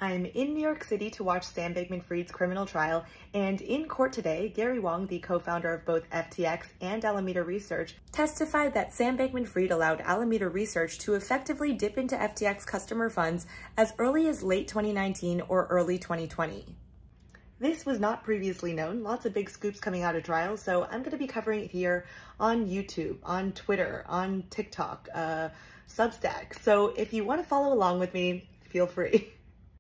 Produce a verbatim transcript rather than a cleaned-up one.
I'm in New York City to watch Sam Bankman-Fried's criminal trial, and in court today, Gary Wang, the co-founder of both F T X and Alameda Research, testified that Sam Bankman-Fried allowed Alameda Research to effectively dip into F T X customer funds as early as late twenty nineteen or early twenty twenty. This was not previously known. Lots of big scoops coming out of trials, so I'm going to be covering it here on YouTube, on Twitter, on TikTok, uh, Substack. So if you want to follow along with me, feel free.